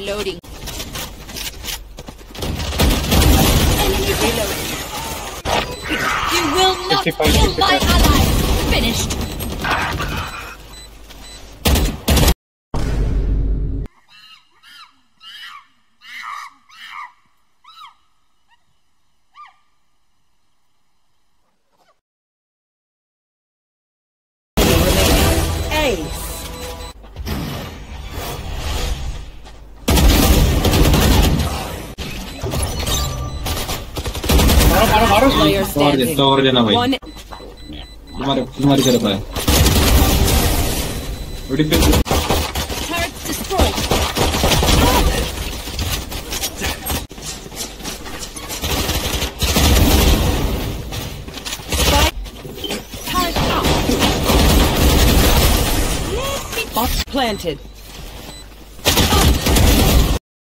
Reloading. Enemy reloading. You will not 55, kill my 55. ally. Finished. Ace. Player standing. One. तुम्हारी तरफ है Turret destroyed. Turret out. Box planted.